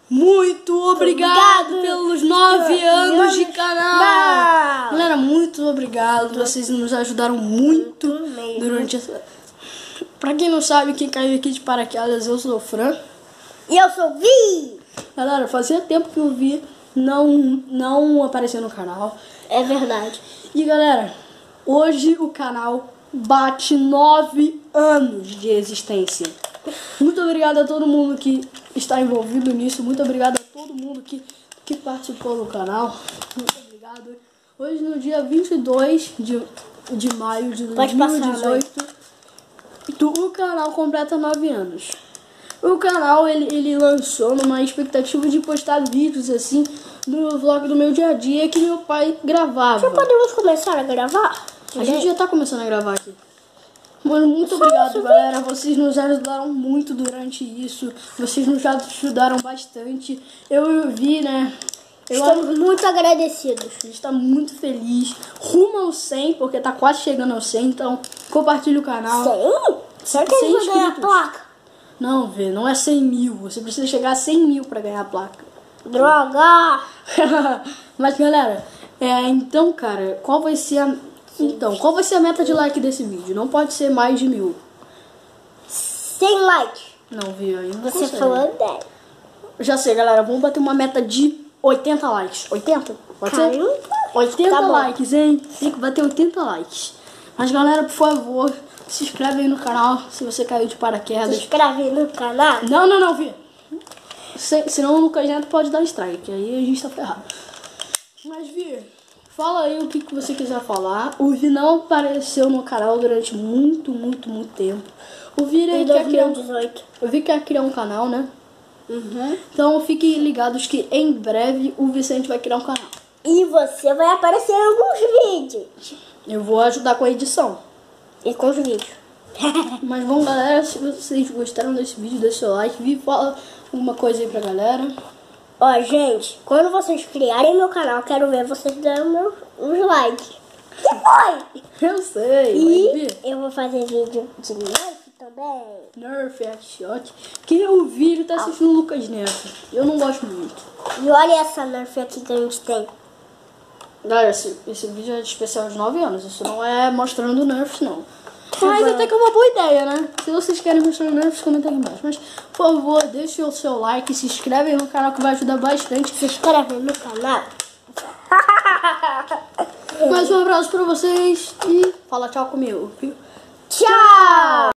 Muito obrigado pelos 9 anos de canal. Galera, muito obrigado. Vocês nos ajudaram muito durante essa... Pra quem não sabe, quem caiu aqui de paraquedas, eu sou o Fran. E eu sou o Vi. Galera, fazia tempo que o Vi não apareceu no canal. É verdade. E galera, hoje o canal bate 9 anos de existência. Muito obrigado a todo mundo que está envolvido nisso. Muito obrigado a todo mundo que participou do canal. Muito obrigado. Hoje, no dia 22 de maio de 2018, o canal completa 9 anos. O canal ele lançou numa expectativa de postar vídeos assim no vlog do meu dia a dia que meu pai gravava. Já podemos começar a gravar? A gente já tá começando a gravar aqui. Mano, muito obrigado, galera. Vocês nos ajudaram muito durante isso. Vocês nos ajudaram bastante. Eu vi, né? Estamos muito agradecidos. A gente tá muito feliz. Rumo ao 100, porque tá quase chegando ao 100. Então, compartilha o canal. 100? Será que a gente vai ganhar a placa? Não, Vê, não é 100 mil. Você precisa chegar a 100 mil pra ganhar a placa. Droga! Mas, galera, então, cara, qual vai ser a meta de like desse vídeo? Não pode ser mais de 1000. 100 likes. Não, Vi, ainda Você falou 10. Já sei, galera. Vamos bater uma meta de 80 likes. 80? Pode ser? 80 tá likes, hein? Tem que bater 80 likes. Mas, galera, por favor, se inscreve aí no canal se você caiu de paraquedas. Se inscreve no canal. Não, Vi. Senão o Lucas Neto pode dar strike. Aí a gente tá ferrado. Mas, Vi, fala aí o que você quiser falar. O Vi não apareceu no canal durante muito tempo. O Vi quer criar um canal, né? Uhum. Então fiquem ligados que em breve o Vicente vai criar um canal. E você vai aparecer em alguns vídeos. Eu vou ajudar com a edição. E com os vídeos. Mas bom, galera, se vocês gostaram desse vídeo, deixa seu like. Vi, fala alguma coisa aí pra galera. Ó, gente, quando vocês criarem meu canal, quero ver vocês dando uns likes. Que foi? Eu sei. E eu vou fazer vídeo de Nerf também. Nerf, Headshot. Que o vídeo tá assistindo o Lucas Neto. Eu não gosto muito. E olha essa Nerf aqui que a gente tem. Galera, esse vídeo é de especial de 9 anos. Isso não é mostrando Nerf, não. Mas até que é uma boa ideia, né? Se vocês querem mostrar Nerf, comenta aqui embaixo. Mas, por favor, deixe o seu like, se inscreve aí no canal que vai ajudar bastante. Se inscreve no canal. Mais um abraço pra vocês e fala tchau comigo. Tchau!